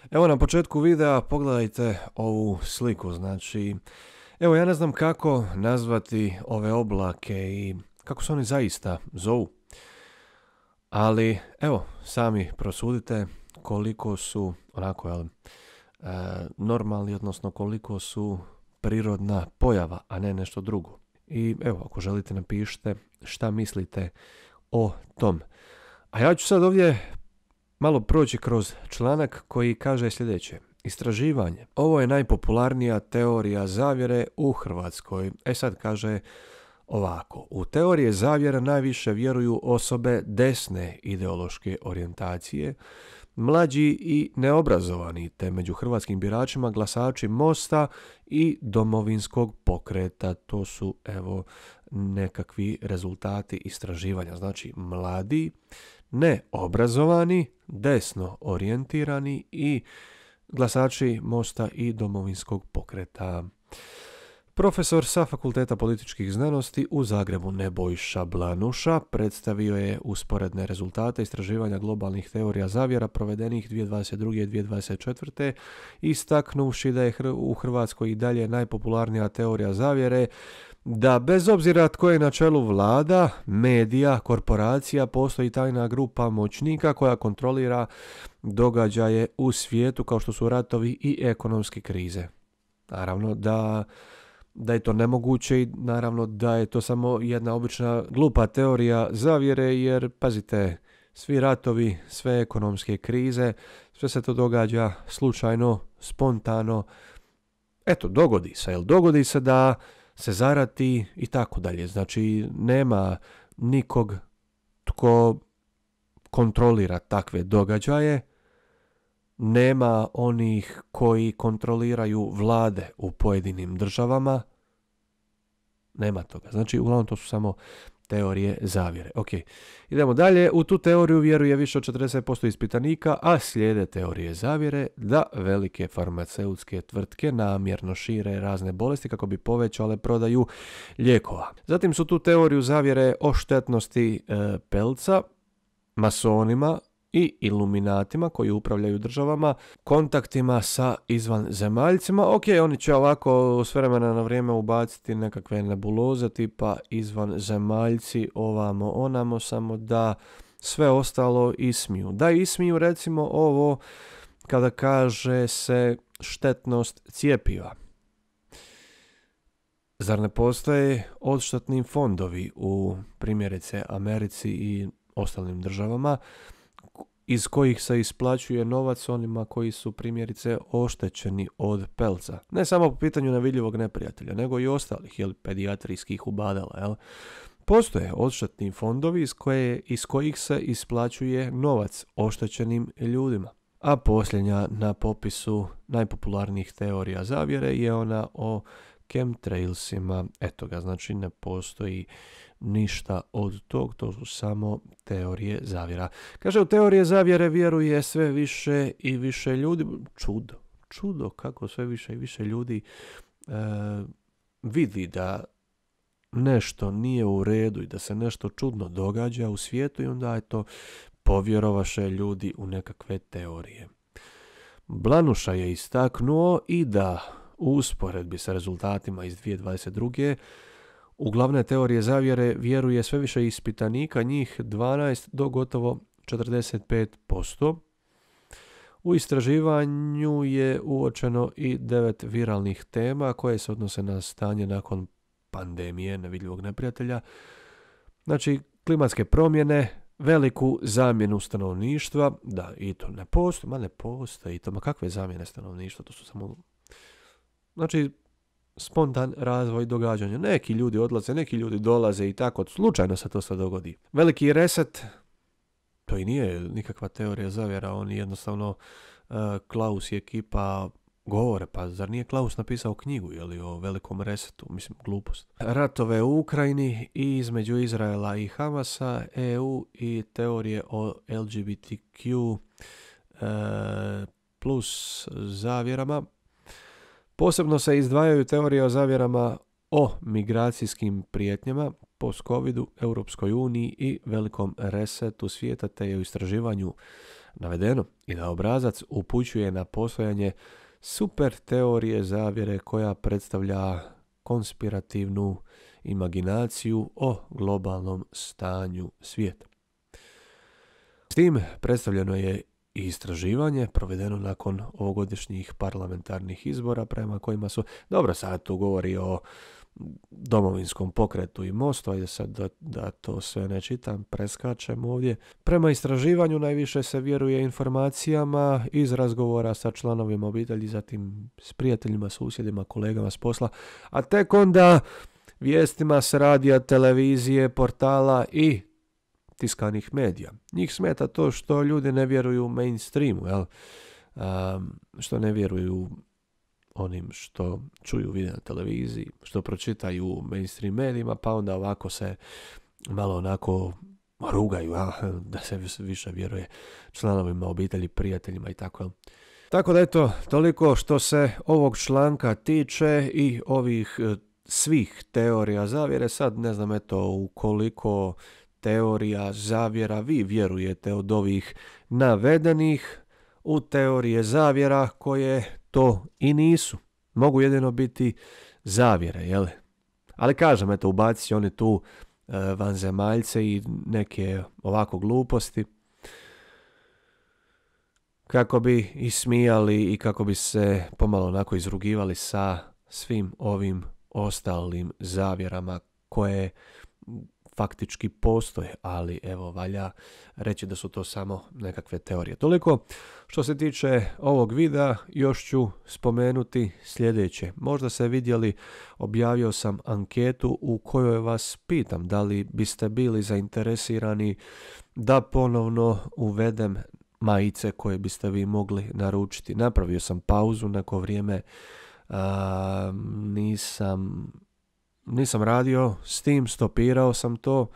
Evo na početku videa pogledajte ovu sliku, znači, evo ja ne znam kako nazvati ove oblake i kako se oni zaista zovu, ali evo, sami prosudite koliko su onako, normalni, odnosno koliko su prirodna pojava, a ne nešto drugo. I evo, ako želite napišite šta mislite o tom. A ja ću sad ovdje malo proći kroz članak koji kaže sljedeće. Istraživanje. Ovo je najpopularnija teorija zavjere u Hrvatskoj. Sad kaže ovako. U teorije zavjere najviše vjeruju osobe desne ideološke orijentacije, mlađi i neobrazovani, te među hrvatskim biračima glasači Mosta i Domovinskog pokreta. To su, evo, nekakvi rezultati istraživanja. Znači, mladi, neobrazovani, desno orijentirani i glasači Mosta i Domovinskog pokreta. Profesor sa Fakulteta političkih znanosti u Zagrebu Nebojša Blanuša predstavio je usporedne rezultate istraživanja globalnih teorija zavjera provedenih 2022. i 2024. istaknuvši da je u Hrvatskoj i dalje najpopularnija teorija zavjere, da bez obzira tko je na čelu vlada, medija, korporacija, postoji tajna grupa moćnika koja kontrolira događaje u svijetu kao što su ratovi i ekonomske krize. Naravno da je to nemoguće i naravno da je to samo jedna obična glupa teorija zavjere, jer pazite, svi ratovi, sve ekonomske krize, sve se to događa slučajno, spontano. Eto, dogodi se da se zarati i tako dalje. Znači, nema nikog tko kontrolira takve događaje, nema onih koji kontroliraju vlade u pojedinim državama, nema toga. Znači, uglavnom to su samo teorije zavjere. Ok, idemo dalje. U tu teoriju vjeruje više od 40% ispitanika, a slijede teorije zavjere da velike farmaceutske tvrtke namjerno šire razne bolesti kako bi povećale prodaju lijekova. Zatim su tu teoriju zavjere o štetnosti pelca, masonima i iluminatima koji upravljaju državama, kontaktima sa izvanzemaljcima. Ok, oni će ovako s vremena na vrijeme ubaciti nekakve nebuloze tipa izvanzemaljci, ovamo, onamo, samo da sve ostalo ismiju. Da ismiju recimo ovo kada kaže se štetnost cjepiva. Zar ne postoje odštetni fondovi u primjerice Americi i ostalim državama iz kojih se isplaćuje novac onima koji su primjerice oštećeni od pelca. Ne samo po pitanju nevidljivog neprijatelja, nego i ostalih, pedijatrijskih ubadala. Postoje odštetni fondovi iz kojih se isplaćuje novac oštećenim ljudima. A posljednja na popisu najpopularnijih teorija zavjere je ona o chemtrailsima. Eto ga, znači ne postoji ništa od tog, to su samo teorije zavjera. Kaže, u teorije zavjere vjeruje sve više i više ljudi. Čudo kako sve više i više ljudi vidi da nešto nije u redu i da se nešto čudno događa u svijetu i onda povjerovaše ljudi u nekakve teorije. Blanuša je istaknuo i da u usporedbi sa rezultatima iz 2022. u glavne teorije zavjere vjeruje sve više ispitanika, njih 12 do gotovo 45%. U istraživanju je uočeno i 9 viralnih tema koje se odnose na stanje nakon pandemije nevidljivog neprijatelja. Znači, klimatske promjene, veliku zamjenu stanovništva, da, i to ne postoji, i to, kakve zamjene stanovništva, to su samo, znači, spontan razvoj događanja. Neki ljudi odlaze, neki ljudi dolaze i tako, slučajno se to sve dogodi. Veliki reset, to i nije nikakva teorija zavjera, oni jednostavno, Klaus i ekipa govore, pa zar nije Klaus napisao knjigu, o velikom resetu, mislim, glupost. Ratove u Ukrajini i između Izraela i Hamasa, EU i teorije o LGBTQ plus zavjerama. Posebno se izdvajaju teorije o zavjerama o migracijskim prijetnjama, post-covidu, Europskoj uniji i velikom resetu svijeta, te je u istraživanju navedeno i da obrazac upućuje na postojanje super teorije zavjere koja predstavlja konspirativnu imaginaciju o globalnom stanju svijeta. S tim predstavljeno je i istraživanje provedeno nakon ovogodišnjih parlamentarnih izbora prema kojima su, dobro, sad tu govori o Domovinskom pokretu i Mostu, ajde sad da to sve ne čitam, preskačem ovdje. Prema istraživanju najviše se vjeruje informacijama iz razgovora sa članovima obitelji, zatim s prijateljima, susjedima, kolegama s posla, a tek onda vijestima s radija, televizije, portala i tiskanih medija. Njih smeta to što ljudi ne vjeruju mainstreamu, jel? Što ne vjeruju onim što čuju, vide na televiziji, što pročitaju u mainstream medijima, pa onda ovako se malo onako rugaju, da se više vjeruje članovima obitelji, prijateljima i tako. Jel? Tako da eto, toliko što se ovog članka tiče i ovih svih teorija zavjere. Sad ne znam eto u koliko teorija zavjera vi vjerujete od ovih navedenih u teorije zavjera koje to i nisu. Mogu jedino biti zavjere, jel? Ali kažem, eto, ubaci oni tu vanzemaljce i neke ovako gluposti kako bi ismijali i kako bi se pomalo onako izrugivali sa svim ovim ostalim zavjerama koje faktički postoje, ali evo valja reći da su to samo nekakve teorije. Toliko što se tiče ovog videa, još ću spomenuti sljedeće. Možda ste vidjeli, objavio sam anketu u kojoj vas pitam da li biste bili zainteresirani da ponovno uvedem majice koje biste vi mogli naručiti. Napravio sam pauzu neko vrijeme, nisam radio s tim, stopirao sam to.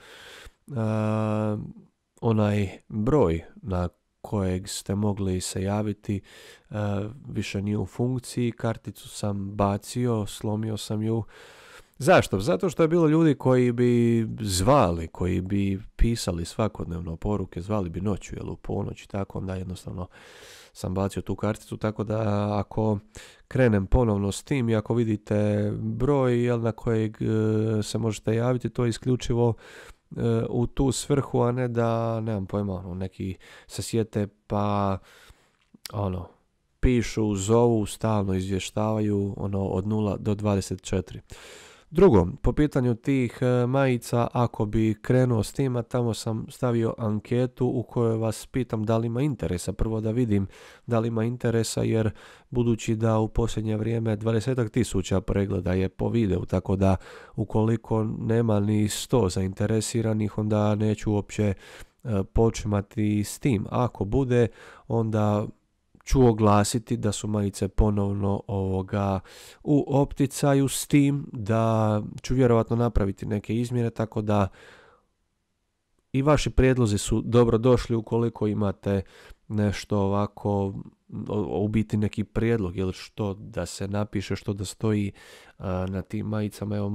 Onaj broj na kojeg ste mogli se javiti više nije u funkciji, karticu sam bacio, slomio sam ju. Zašto? Zato što je bilo ljudi koji bi zvali, koji bi pisali svakodnevno poruke, zvali bi noću ili u ponoć i tako, onda jednostavno sam bacio tu karticu, tako da ako krenem ponovno s tim i ako vidite broj na kojeg se možete javiti, to je isključivo u tu svrhu, a ne da, nemam pojma, neki se sjete pa pišu, zovu, stalno izvještavaju od 0 do 24. Drugo, po pitanju tih majica, ako bi krenuo s tima, tamo sam stavio anketu u kojoj vas pitam da li ima interesa. Prvo da vidim da li ima interesa, jer budući da u posljednje vrijeme 20.000 pregleda je po videu, tako da ukoliko nema ni 100 zainteresiranih, onda neću uopće počimati s tim. Ako bude, onda ću oglasiti da su majice ponovno u opticaju, s tim da ću vjerovatno napraviti neke izmjene, tako da i vaši prijedlozi su dobro došli ukoliko imate nešto ovako, u biti neki prijedlog ili što da se napiše, što da stoji na tim majicama, evo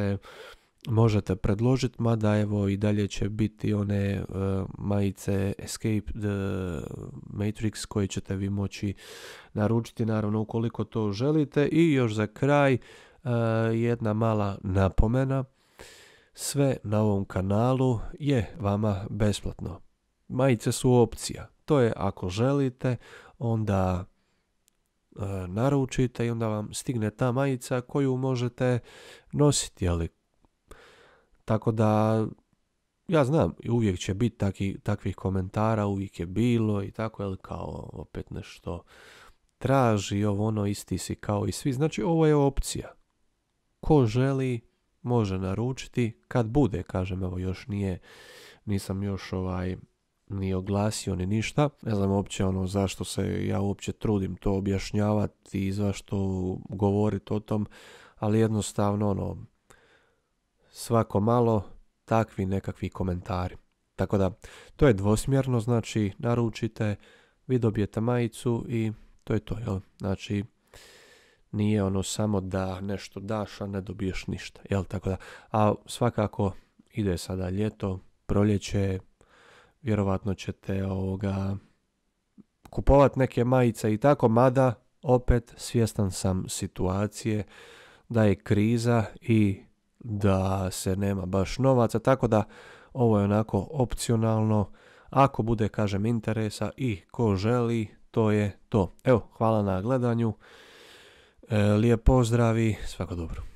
možete predložiti, mada evo i dalje će biti one majice Escape the Matrix koje ćete vi moći naručiti, naravno ukoliko to želite. I još za kraj jedna mala napomena, sve na ovom kanalu je vama besplatno. Majice su opcija, to je ako želite, onda naručite i onda vam stigne ta majica koju možete nositi, ali tako da ja znam i uvijek će biti takvih komentara, uvijek je bilo i tako, jel, kao opet nešto traži, isti si kao i svi. Znači ovo je opcija. Ko želi može naručiti kad bude, kažem, evo još nisam još ni oglasio ni ništa. Ne znam uopće zašto se ja uopće trudim to objašnjavati i zašto govoriti o tom, ali jednostavno svako malo takvi nekakvi komentari. Tako da to je dvosmjerno, znači naručite, vi dobijete majicu i to je to, jel? Znači nije samo da nešto daš, a ne dobiješ ništa, jel? Tako da, a svakako ide sada ljeto, proljeće, vjerovatno ćete kupovati neke majice i tako, mada opet svjestan sam situacije da je kriza i da se nema baš novaca, tako da ovo je onako opcionalno. Ako bude, kažem, interesa i ko želi, to je to. Evo, hvala na gledanju, lijep pozdrav i svako dobro.